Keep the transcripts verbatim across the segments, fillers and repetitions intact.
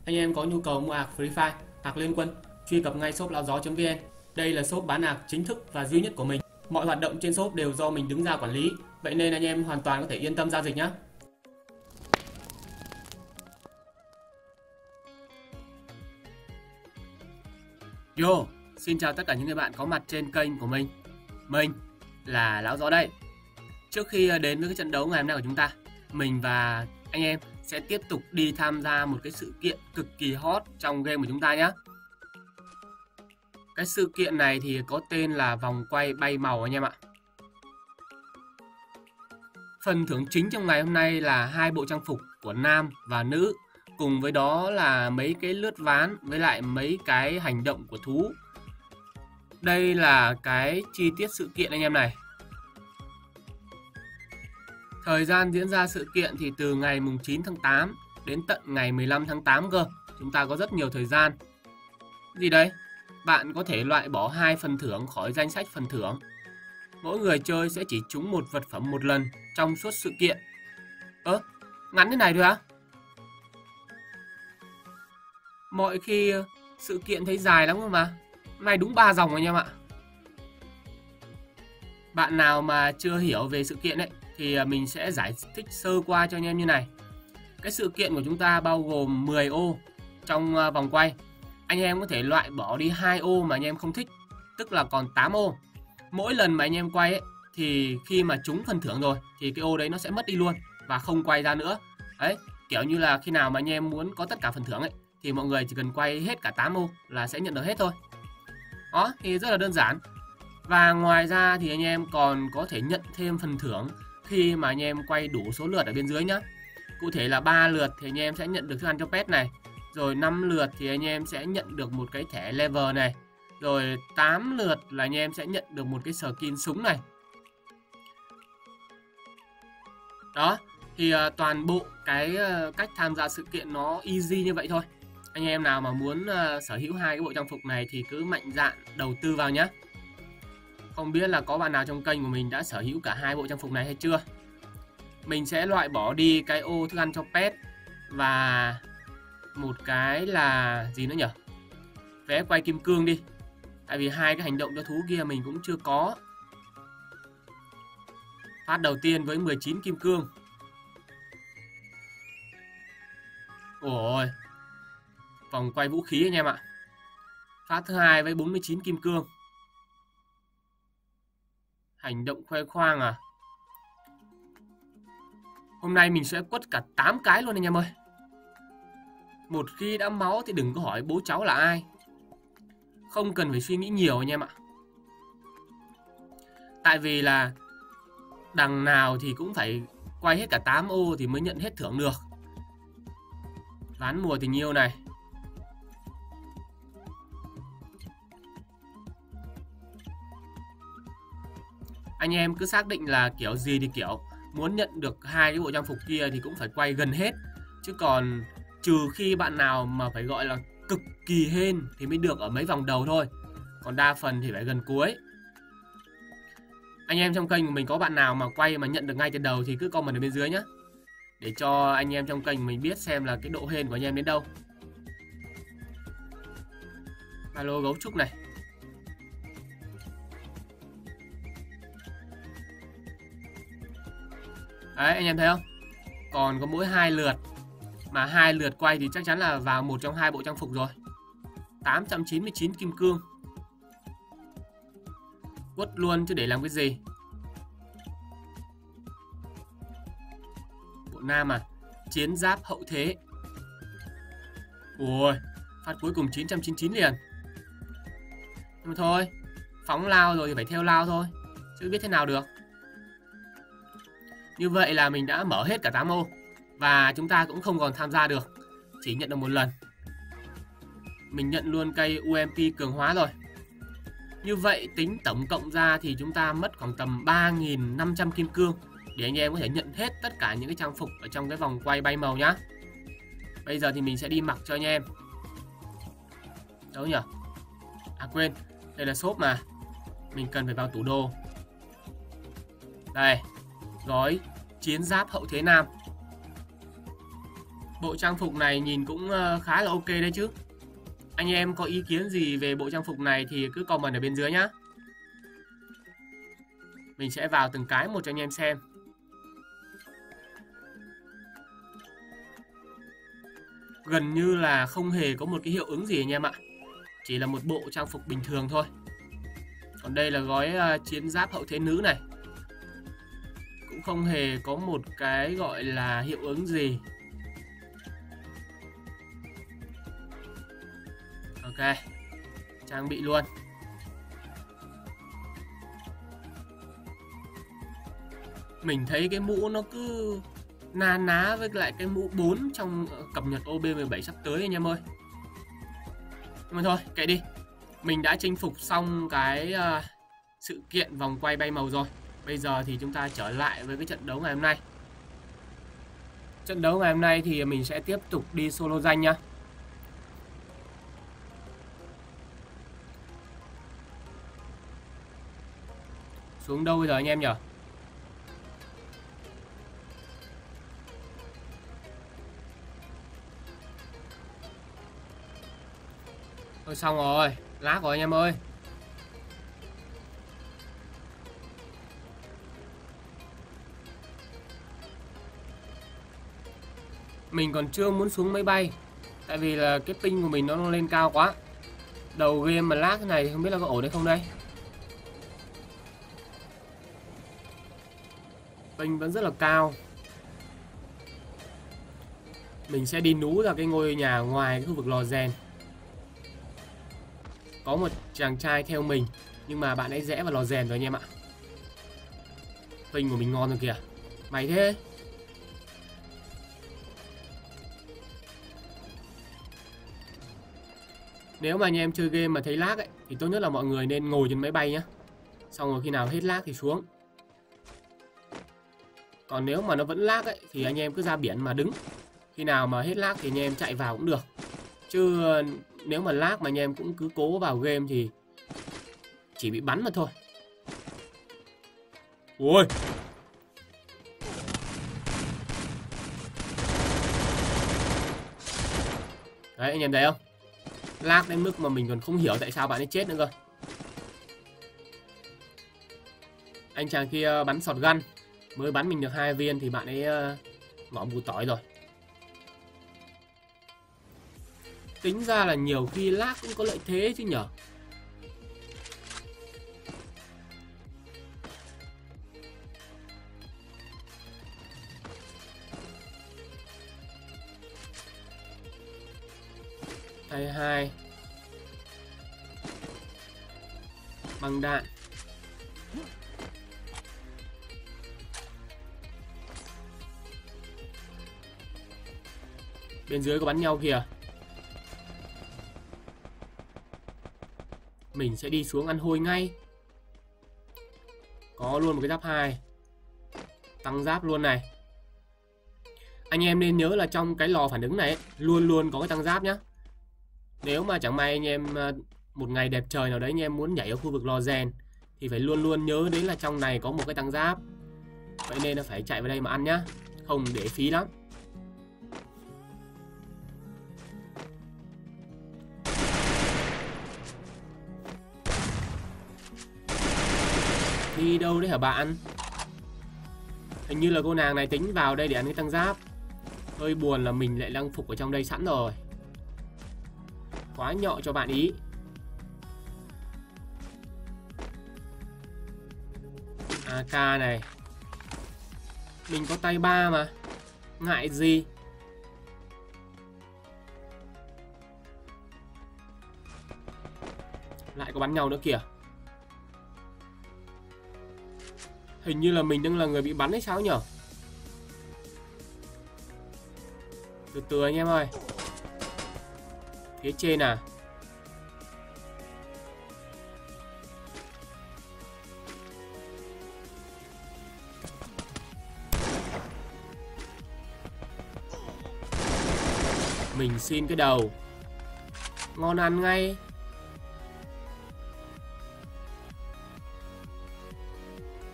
Anh em có nhu cầu mua ạc Free Fire, ạc Liên Quân, truy cập ngay shop lão gió chấm vn. Đây là shop bán ạc chính thức và duy nhất của mình. Mọi hoạt động trên shop đều do mình đứng ra quản lý, vậy nên anh em hoàn toàn có thể yên tâm giao dịch nhé. Yo, xin chào tất cả những người bạn có mặt trên kênh của mình. Mình là lão gió đây. Trước khi đến với cái trận đấu ngày hôm nay của chúng ta, mình và anh em sẽ tiếp tục đi tham gia một cái sự kiện cực kỳ hot trong game của chúng ta nhé. Cái sự kiện này thì có tên là vòng quay bay màu anh em ạ. Phần thưởng chính trong ngày hôm nay là hai bộ trang phục của nam và nữ, cùng với đó là mấy cái lướt ván với lại mấy cái hành động của thú. Đây là cái chi tiết sự kiện anh em này. Thời gian diễn ra sự kiện thì từ ngày mùng chín tháng tám đến tận ngày mười lăm tháng tám cơ. Chúng ta có rất nhiều thời gian. Gì đấy? Bạn có thể loại bỏ hai phần thưởng khỏi danh sách phần thưởng. Mỗi người chơi sẽ chỉ trúng một vật phẩm một lần trong suốt sự kiện. Ơ, ngắn thế này thôi á? Mọi khi sự kiện thấy dài lắm cơ mà. Nay đúng ba dòng anh em ạ. Bạn nào mà chưa hiểu về sự kiện ấy thì mình sẽ giải thích sơ qua cho anh em như này. Cái sự kiện của chúng ta bao gồm mười ô trong vòng quay. Anh em có thể loại bỏ đi hai ô mà anh em không thích, tức là còn tám ô. Mỗi lần mà anh em quay ấy, thì khi mà trúng phần thưởng rồi thì cái ô đấy nó sẽ mất đi luôn và không quay ra nữa. Đấy, kiểu như là khi nào mà anh em muốn có tất cả phần thưởng ấy thì mọi người chỉ cần quay hết cả tám ô là sẽ nhận được hết thôi. Đó, thì rất là đơn giản. Và ngoài ra thì anh em còn có thể nhận thêm phần thưởng khi mà anh em quay đủ số lượt ở bên dưới nhá. Cụ thể là ba lượt thì anh em sẽ nhận được thức ăn cho pet này. Rồi năm lượt thì anh em sẽ nhận được một cái thẻ level này. Rồi tám lượt là anh em sẽ nhận được một cái skin súng này. Đó, thì uh, toàn bộ cái uh, cách tham gia sự kiện nó easy như vậy thôi. Anh em nào mà muốn uh, sở hữu hai cái bộ trang phục này thì cứ mạnh dạn đầu tư vào nhé. Không biết là có bạn nào trong kênh của mình đã sở hữu cả hai bộ trang phục này hay chưa. Mình sẽ loại bỏ đi cái ô thức ăn cho pet và một cái là gì nữa nhỉ? Vé quay kim cương đi. Tại vì hai cái hành động cho thú kia mình cũng chưa có. Phát đầu tiên với mười chín kim cương. Ôi, vòng quay vũ khí anh em ạ. Phát thứ hai với bốn mươi chín kim cương. Hành động khoe khoang à. Hôm nay mình sẽ quất cả tám cái luôn anh em ơi. Một khi đã máu thì đừng có hỏi bố cháu là ai. Không cần phải suy nghĩ nhiều anh em ạ. Tại vì là đằng nào thì cũng phải quay hết cả tám ô thì mới nhận hết thưởng được. Ván mùa tình yêu này. Anh em cứ xác định là kiểu gì thì kiểu muốn nhận được hai cái bộ trang phục kia thì cũng phải quay gần hết. Chứ còn trừ khi bạn nào mà phải gọi là cực kỳ hên thì mới được ở mấy vòng đầu thôi. Còn đa phần thì phải gần cuối. Anh em trong kênh của mình có bạn nào mà quay mà nhận được ngay từ đầu thì cứ comment ở bên dưới nhé. Để cho anh em trong kênh mình biết xem là cái độ hên của anh em đến đâu. Alo gấu trúc này. Đấy anh em thấy không? Còn có mỗi hai lượt. Mà hai lượt quay thì chắc chắn là vào một trong hai bộ trang phục rồi. tám trăm chín mươi chín kim cương. Quất luôn chứ để làm cái gì. Bộ nam à. Chiến giáp hậu thế. Ui, phát cuối cùng chín trăm chín mươi chín liền. Nhưng mà thôi, phóng lao rồi thì phải theo lao thôi, chứ biết thế nào được. Như vậy là mình đã mở hết cả tám ô. Và chúng ta cũng không còn tham gia được, chỉ nhận được một lần. Mình nhận luôn cây u em pê cường hóa rồi. Như vậy tính tổng cộng ra thì chúng ta mất khoảng tầm ba nghìn năm trăm kim cương để anh em có thể nhận hết tất cả những cái trang phục ở trong cái vòng quay bay màu nhá. Bây giờ thì mình sẽ đi mặc cho anh em. Đâu nhỉ? À quên, đây là shop mà. Mình cần phải vào tủ đồ. Đây, gói chiến giáp hậu thế nam. Bộ trang phục này nhìn cũng uh, khá là ok đấy chứ. Anh em có ý kiến gì về bộ trang phục này thì cứ comment ở bên dưới nhá. Mình sẽ vào từng cái một cho anh em xem. Gần như là không hề có một cái hiệu ứng gì anh em ạ. Chỉ là một bộ trang phục bình thường thôi. Còn đây là gói uh, chiến giáp hậu thế nữ này. Cũng không hề có một cái gọi là hiệu ứng gì. Ok, trang bị luôn. Mình thấy cái mũ nó cứ na ná với lại cái mũ bốn trong cập nhật O B mười bảy sắp tới anh em ơi. Nhưng mà thôi, kệ đi. Mình đã chinh phục xong cái uh, sự kiện vòng quay bay màu rồi. Bây giờ thì chúng ta trở lại với cái trận đấu ngày hôm nay. Trận đấu ngày hôm nay thì mình sẽ tiếp tục đi solo danh nha. Xuống đâu bây giờ anh em nhỉ? Thôi xong rồi, lag rồi anh em ơi. Mình còn chưa muốn xuống máy bay. Tại vì là cái ping của mình nó lên cao quá. Đầu game mà lag thế này thì không biết là có ổn hay không đây. Ping vẫn rất là cao. Mình sẽ đi nú ra cái ngôi nhà ngoài cái khu vực lò rèn. Có một chàng trai theo mình, nhưng mà bạn ấy rẽ vào lò rèn rồi anh em ạ. Ping của mình ngon rồi kìa. Mày thế. Nếu mà anh em chơi game mà thấy lag ấy, thì tốt nhất là mọi người nên ngồi trên máy bay nhé. Xong rồi khi nào hết lag thì xuống. Còn nếu mà nó vẫn lag ấy, thì anh em cứ ra biển mà đứng. Khi nào mà hết lag thì anh em chạy vào cũng được. Chứ nếu mà lag mà anh em cũng cứ cố vào game thì chỉ bị bắn mà thôi. Ui. Đấy anh em thấy không? Lag đến mức mà mình còn không hiểu tại sao bạn ấy chết nữa cơ. Anh chàng kia bắn shotgun, mới bắn mình được hai viên thì bạn ấy ngỏ mù tỏi rồi. Tính ra là nhiều khi lag cũng có lợi thế chứ nhở. hai hai băng đạn. Bên dưới có bắn nhau kìa. Mình sẽ đi xuống ăn hôi ngay. Có luôn một cái giáp hai. Tăng giáp luôn này. Anh em nên nhớ là trong cái lò phản ứng này ấy, luôn luôn có cái tăng giáp nhá. Nếu mà chẳng may anh em một ngày đẹp trời nào đấy anh em muốn nhảy ở khu vực lò rèn thì phải luôn luôn nhớ đến là trong này có một cái tăng giáp. Vậy nên là phải chạy vào đây mà ăn nhá. Không để phí lắm. Đi đâu đấy hả bạn? Hình như là cô nàng này tính vào đây để ăn cái tăng giáp. Hơi buồn là mình lại đang phục ở trong đây sẵn rồi. Quá nhọ cho bạn ý. a ca này. Mình có tay ba mà. Ngại gì. Lại có bắn nhau nữa kìa. Hình như là mình đang là người bị bắn hay sao nhở? Từ từ anh em ơi. Phía trên à? Mình xin cái đầu. Ngon ăn ngay.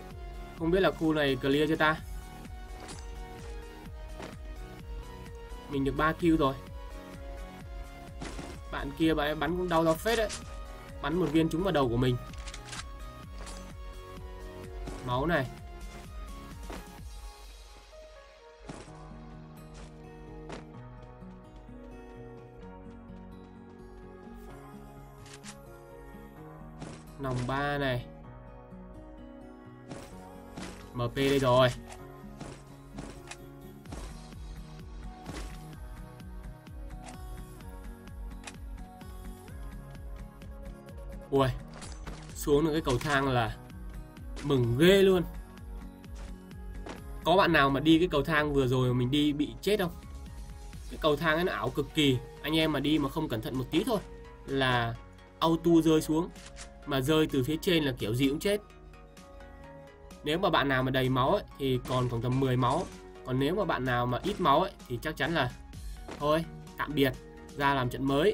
Không biết là khu này clear chưa ta? Mình được ba kill rồi. Bạn kia bạn ấy bắn cũng đau đau phết đấy. Bắn một viên trúng vào đầu của mình. Máu này. Nòng ba này. em pê đây rồi. Ui, xuống được cái cầu thang là mừng ghê luôn. Có bạn nào mà đi cái cầu thang vừa rồi mà mình đi bị chết không? Cái cầu thang ấy nó ảo cực kỳ. Anh em mà đi mà không cẩn thận một tí thôi là auto rơi xuống. Mà rơi từ phía trên là kiểu gì cũng chết. Nếu mà bạn nào mà đầy máu ấy, thì còn khoảng tầm mười máu. Còn nếu mà bạn nào mà ít máu ấy, thì chắc chắn là thôi, tạm biệt, ra làm trận mới.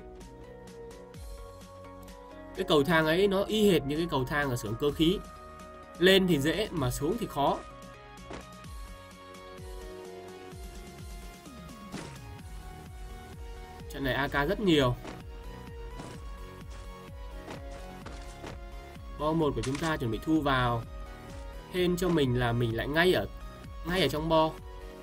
Cái cầu thang ấy nó y hệt như cái cầu thang ở xưởng cơ khí. Lên thì dễ mà xuống thì khó. Trận này a ca rất nhiều. Bo một của chúng ta chuẩn bị thu vào. Hên cho mình là mình lại ngay ở ngay ở trong bo.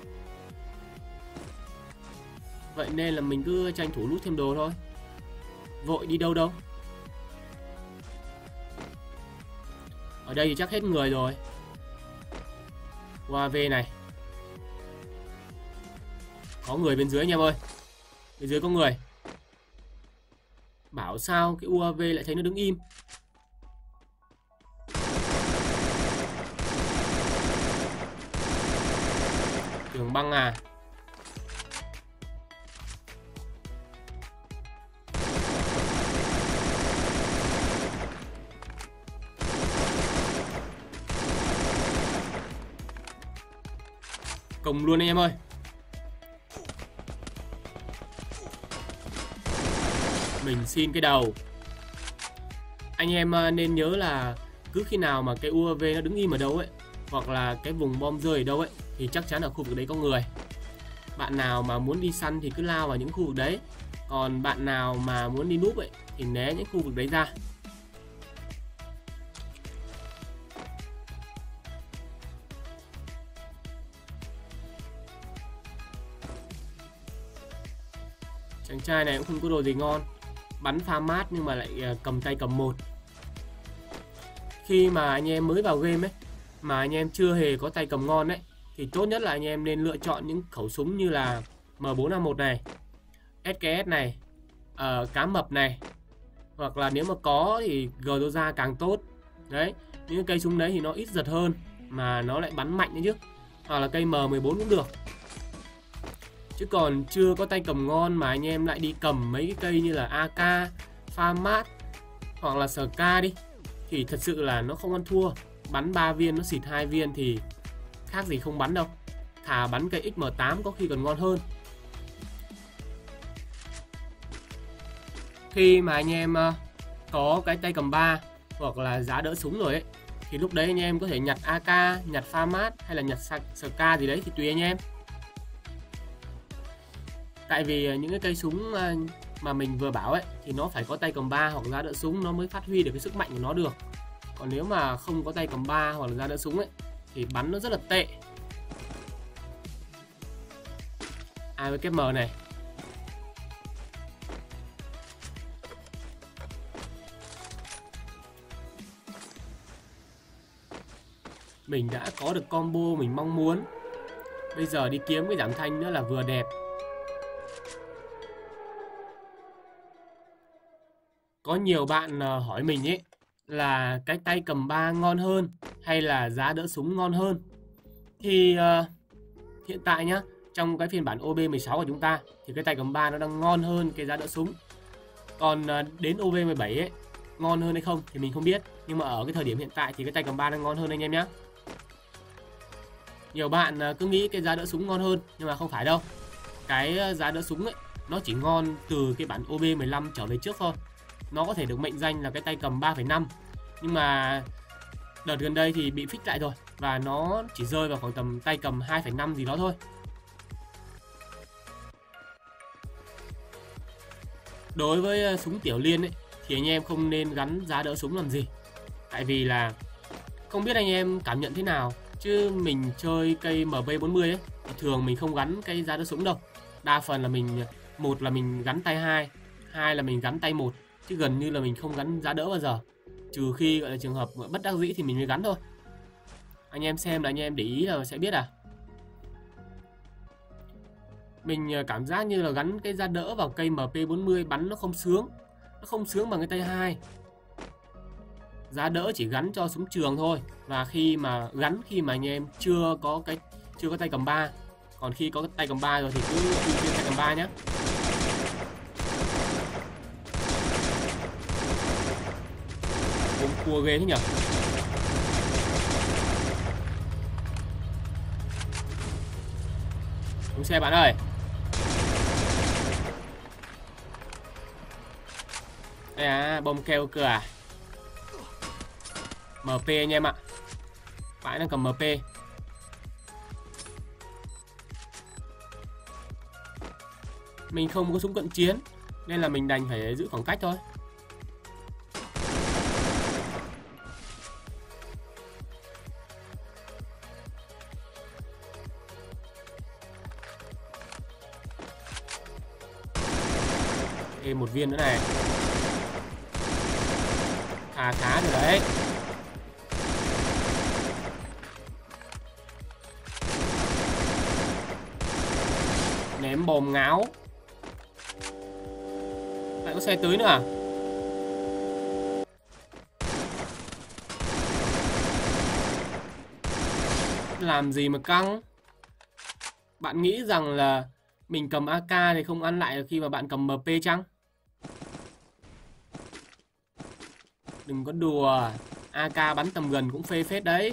Vậy nên là mình cứ tranh thủ lút thêm đồ thôi. Vội đi đâu đâu. Ở đây thì chắc hết người rồi. u a vê này. Có người bên dưới anh em ơi. Bên dưới có người. Bảo sao cái u a vê lại thấy nó đứng im. Đường băng à. Cùng luôn anh em ơi. Mình xin cái đầu. Anh em nên nhớ là cứ khi nào mà cái u a vê nó đứng im ở đâu ấy, hoặc là cái vùng bom rơi ở đâu ấy, thì chắc chắn ở khu vực đấy có người. Bạn nào mà muốn đi săn thì cứ lao vào những khu vực đấy. Còn bạn nào mà muốn đi núp ấy thì né những khu vực đấy ra. Chàng trai này cũng không có đồ gì ngon. Bắn pha mát nhưng mà lại cầm tay cầm một. Khi mà anh em mới vào game ấy, mà anh em chưa hề có tay cầm ngon ấy, thì tốt nhất là anh em nên lựa chọn những khẩu súng như là M bốn A một này, ét ca ét này, uh, cá mập này. Hoặc là nếu mà có thì Groza càng tốt. Đấy, những cây súng đấy thì nó ít giật hơn mà nó lại bắn mạnh đấy chứ. Hoặc là cây M mười bốn cũng được. Chứ còn chưa có tay cầm ngon mà anh em lại đi cầm mấy cái cây như là a ca, pha mát hoặc là ét ca đi, thì thật sự là nó không ăn thua. Bắn ba viên nó xịt hai viên thì khác gì không bắn đâu. Thà bắn cây ích em tám có khi còn ngon hơn. Khi mà anh em có cái tay cầm ba hoặc là giá đỡ súng rồi ấy, thì lúc đấy anh em có thể nhặt a ca, nhặt pha mát hay là nhặt ét ca gì đấy thì tùy anh em. Tại vì những cái cây súng mà mình vừa bảo ấy thì nó phải có tay cầm ba hoặc giá đỡ súng nó mới phát huy được cái sức mạnh của nó được. Còn nếu mà không có tay cầm ba hoặc là giá đỡ súng ấy thì bắn nó rất là tệ. a vê ép em này. Mình đã có được combo mình mong muốn. Bây giờ đi kiếm cái giảm thanh nữa là vừa đẹp. Có nhiều bạn hỏi mình ấy là cái tay cầm ba ngon hơn hay là giá đỡ súng ngon hơn. Thì uh, hiện tại nhá, trong cái phiên bản O B mười sáu của chúng ta thì cái tay cầm ba nó đang ngon hơn cái giá đỡ súng. Còn uh, đến O B mười bảy ấy, ngon hơn hay không thì mình không biết. Nhưng mà ở cái thời điểm hiện tại thì cái tay cầm ba đang ngon hơn anh em nhé. Nhiều bạn uh, cứ nghĩ cái giá đỡ súng ngon hơn, nhưng mà không phải đâu. Cái uh, giá đỡ súng ấy nó chỉ ngon từ cái bản O B mười lăm trở về trước thôi. Nó có thể được mệnh danh là cái tay cầm ba phẩy năm. Nhưng mà đợt gần đây thì bị fix lại rồi. Và nó chỉ rơi vào khoảng tầm tay cầm hai phẩy năm gì đó thôi. Đối với súng tiểu liên ấy, thì anh em không nên gắn giá đỡ súng làm gì. Tại vì là không biết anh em cảm nhận thế nào, chứ mình chơi cây M P bốn mươi ấy, thì thường mình không gắn cái giá đỡ súng đâu. Đa phần là mình, một là mình gắn tay hai, hai là mình gắn tay một, chứ gần như là mình không gắn giá đỡ bao giờ. Trừ khi gọi là trường hợp bất đắc dĩ thì mình mới gắn thôi. Anh em xem là anh em để ý là sẽ biết à. Mình cảm giác như là gắn cái giá đỡ vào cây M P bốn mươi bắn nó không sướng. Nó không sướng bằng cái tay hai. Giá đỡ chỉ gắn cho súng trường thôi. Và khi mà gắn khi mà anh em chưa có cái chưa có tay cầm ba. Còn khi có tay cầm ba rồi thì cứ ưu tiên tay cầm ba nhé. Ôm cua ghê thế nhỉ. Xuống xe bạn ơi. Đây à, bom keo cửa à. M P anh em ạ. Bạn đang cầm M P. Mình không có súng cận chiến nên là mình đành phải giữ khoảng cách thôi. Thêm một viên nữa này. Khá khá rồi đấy. Ném bom ngáo. Lại có xe tới nữa à? Làm gì mà căng. Bạn nghĩ rằng là mình cầm A K thì không ăn lại khi mà bạn cầm M P chăng? Đừng có đùa. A K bắn tầm gần cũng phê phết đấy.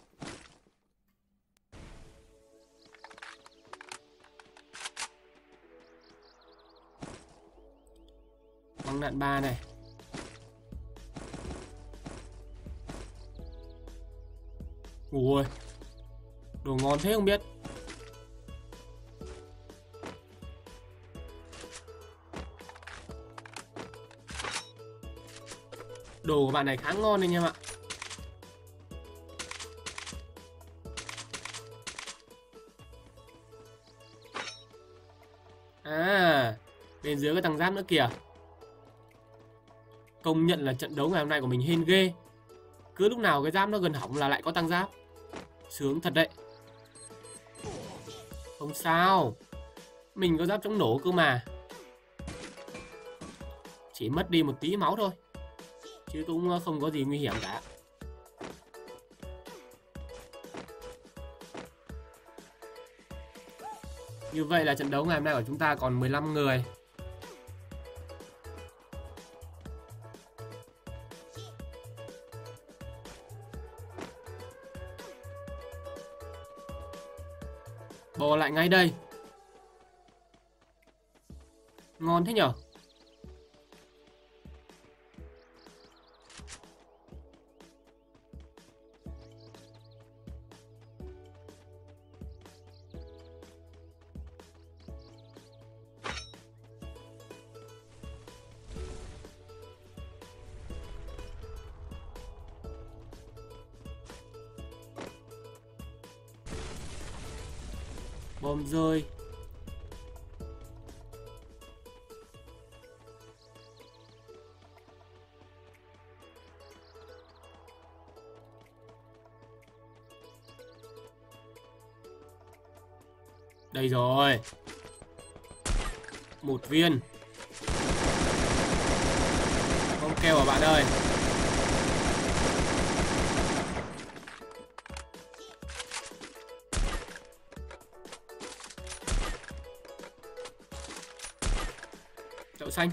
Băng đạn ba này. Ui, đồ ngon thế không biết. Đồ của bạn này khá ngon anh em ạ. À, bên dưới có tăng giáp nữa kìa. Công nhận là trận đấu ngày hôm nay của mình hên ghê. Cứ lúc nào cái giáp nó gần hỏng là lại có tăng giáp. Sướng thật đấy. Không sao, mình có giáp chống nổ cơ mà. Chỉ mất đi một tí máu thôi, chứ cũng không có gì nguy hiểm cả. Như vậy là trận đấu ngày hôm nay của chúng ta còn mười lăm người. Bò lại ngay đây. Ngon thế nhở. Bom rơi. Đây rồi. Một viên. Bom keo à bạn ơi. Đậu xanh.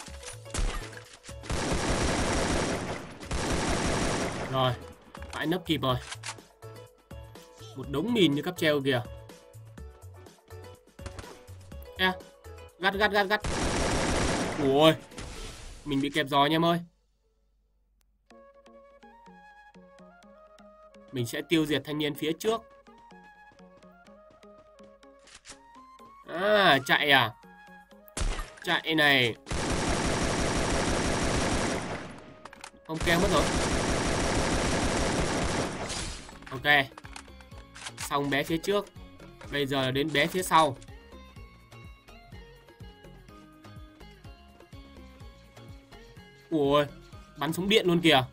Rồi, phải nấp kịp rồi. Một đống mìn như cáp treo kìa. À, gắt gắt gắt gắt. Ui, mình bị kẹp giò anh em ơi. Mình sẽ tiêu diệt thanh niên phía trước. À, chạy à. Chạy này. Không keo mất rồi. Ok. Xong bé phía trước. Bây giờ là đến bé phía sau. Ui, bắn súng điện luôn kìa.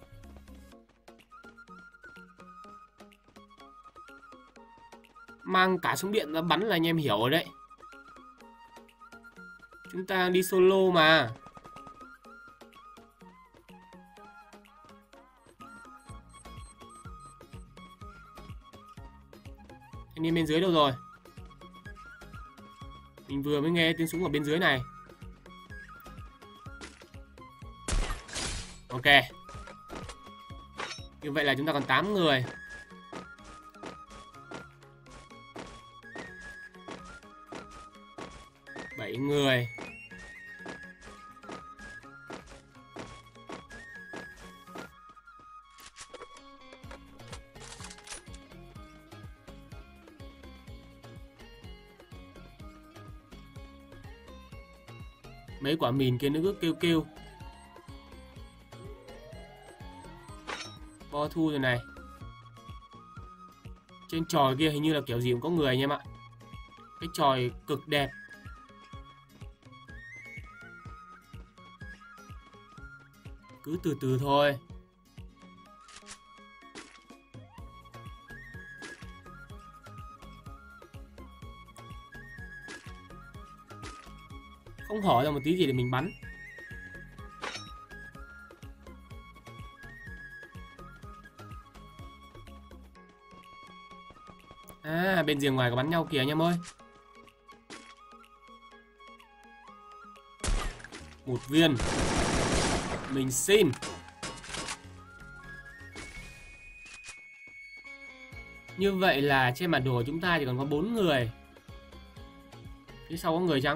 Mang cả súng điện ra bắn là anh em hiểu rồi đấy. Chúng ta đi solo mà. Anh em bên dưới đâu rồi? Mình vừa mới nghe tiếng súng ở bên dưới này. Ok. Như vậy là chúng ta còn tám người. bảy người. Mấy quả mìn kia nó cứ kêu kêu. Bo thu rồi này. Trên chòi kia hình như là kiểu gì cũng có người anh em ạ. Cái chòi cực đẹp. Cứ từ từ thôi. Không hỏi ra một tí gì để mình bắn. À, bên rìa ngoài có bắn nhau kìa anh em ơi. Một viên. Mình xin. Như vậy là trên bản đồ của chúng ta chỉ còn có bốn người. Phía sau có người chăng?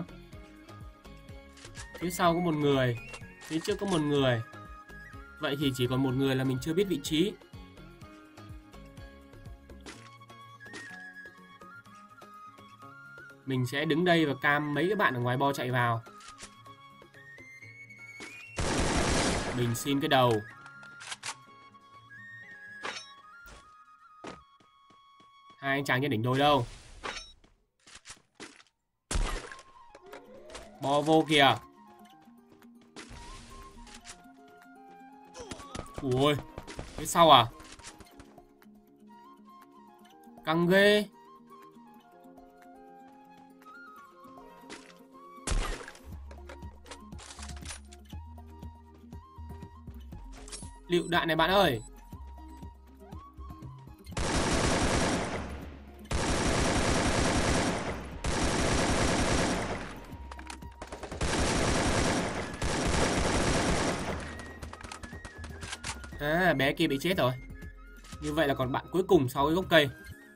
Phía sau có một người. Phía trước có một người. Vậy thì chỉ còn một người là mình chưa biết vị trí. Mình sẽ đứng đây và cam mấy cái bạn ở ngoài bo chạy vào. Mình xin cái đầu. Hai anh chàng trên đỉnh đồi đâu? Bo vô kìa. Ui, phía sau à? Căng ghê. Lựu đạn này bạn ơi. À, bé kia bị chết rồi. Như vậy là còn bạn cuối cùng sau cái gốc cây.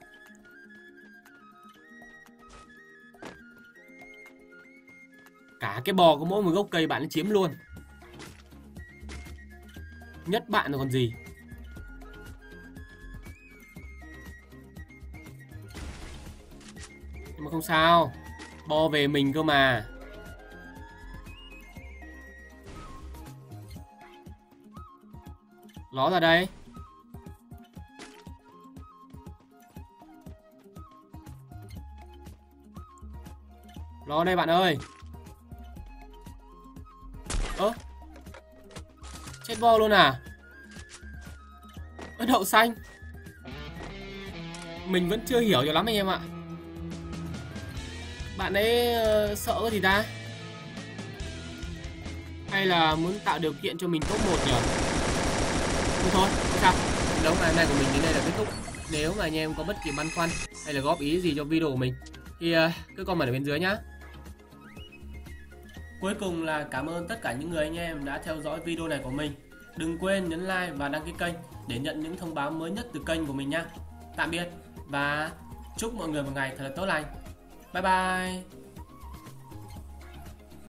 Cả cái bò có mỗi một gốc cây bạn chiếm luôn. Nhất bạn rồi còn gì. Nhưng mà không sao. Bo về mình cơ mà. Ló ra đây. Ló đây bạn ơi. Ơ, chết bo luôn à? Ơ, đậu xanh. Mình vẫn chưa hiểu cho lắm anh em ạ. Bạn ấy uh, sợ cái gì ta? Hay là muốn tạo điều kiện cho mình top một nhỉ? Thôi thôi, không sao. Đấu ngày hôm nay của mình đến đây là kết thúc. Nếu mà anh em có bất kỳ băn khoăn hay là góp ý gì cho video của mình thì uh, cứ comment ở bên dưới nhá. Cuối cùng là cảm ơn tất cả những người anh em đã theo dõi video này của mình. Đừng quên nhấn like và đăng ký kênh để nhận những thông báo mới nhất từ kênh của mình nhé. Tạm biệt và chúc mọi người một ngày thật là tốt lành. Bye bye.